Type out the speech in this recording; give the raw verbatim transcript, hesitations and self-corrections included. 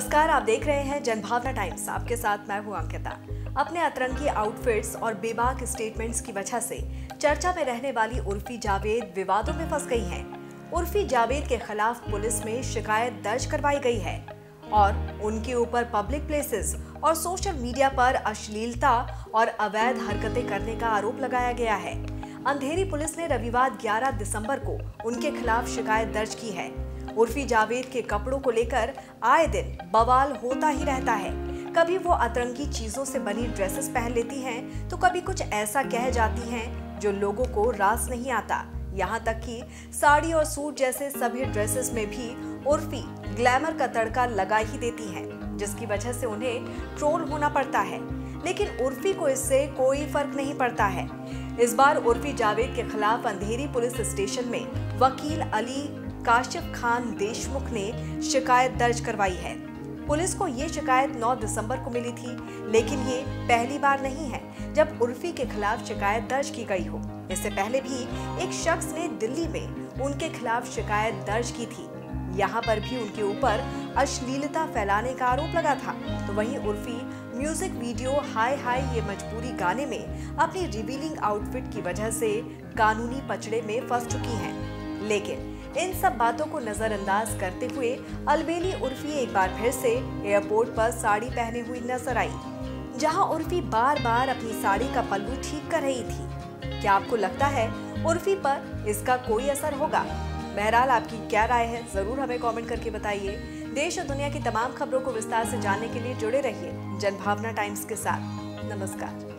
नमस्कार, आप देख रहे हैं जनभावना टाइम्स। आपके साथ मैं हूं अंकिता। अपने अतरंगी आउटफिट्स और बेबाक स्टेटमेंट्स की वजह से चर्चा में रहने वाली उर्फी जावेद विवादों में फंस गई हैं। उर्फी जावेद के खिलाफ पुलिस में शिकायत दर्ज करवाई गई है और उनके ऊपर पब्लिक प्लेसेस और सोशल मीडिया पर अश्लीलता और अवैध हरकतें करने का आरोप लगाया गया है। अंधेरी पुलिस ने रविवार ग्यारह दिसंबर को उनके खिलाफ शिकायत दर्ज की है। उर्फी जावेद के कपड़ों को लेकर आए दिन बवाल होता ही रहता है। कभी वो अतरंगी चीजों से बनी ड्रेसेस पहन लेती हैं, तो कभी कुछ ऐसा कह जाती हैं जो लोगों को रास नहीं आता। यहाँ तक कि साड़ी और सूट जैसे सभी ड्रेसेस में भी उर्फी ग्लैमर का तड़का लगा ही देती हैं, जिसकी वजह से उन्हें ट्रोल होना पड़ता है। लेकिन उर्फी को इससे कोई फर्क नहीं पड़ता है। इस बार उर्फी जावेद के खिलाफ अंधेरी पुलिस स्टेशन में वकील अली काशिफ खान देशमुख ने शिकायत दर्ज करवाई है। पुलिस को ये शिकायत नौ दिसंबर को मिली थी, लेकिन ये पहली बार नहीं है जब उर्फी के खिलाफ शिकायत दर्ज की गई हो। इससे पहले भी एक शख्स ने दिल्ली में उनके खिलाफ शिकायत दर्ज की थी। यहाँ पर भी उनके ऊपर अश्लीलता फैलाने का आरोप लगा था। तो वहीं उर्फी म्यूजिक वीडियो हाय हाय ये मजबूरी गाने में अपनी रिवीलिंग आउटफिट की वजह से कानूनी पचड़े में फंस चुकी हैं। लेकिन इन सब बातों को नजरअंदाज करते हुए अलबेली उर्फी एक बार फिर से एयरपोर्ट पर साड़ी पहने हुई नजर आई, जहां उर्फी बार बार अपनी साड़ी का पल्लू ठीक कर रही थी। क्या आपको लगता है उर्फी पर इसका कोई असर होगा? बहरहाल आपकी क्या राय है, जरूर हमें कमेंट करके बताइए। देश और दुनिया की तमाम खबरों को विस्तार से जानने के लिए जुड़े रहिए जनभावना टाइम्स के साथ। नमस्कार।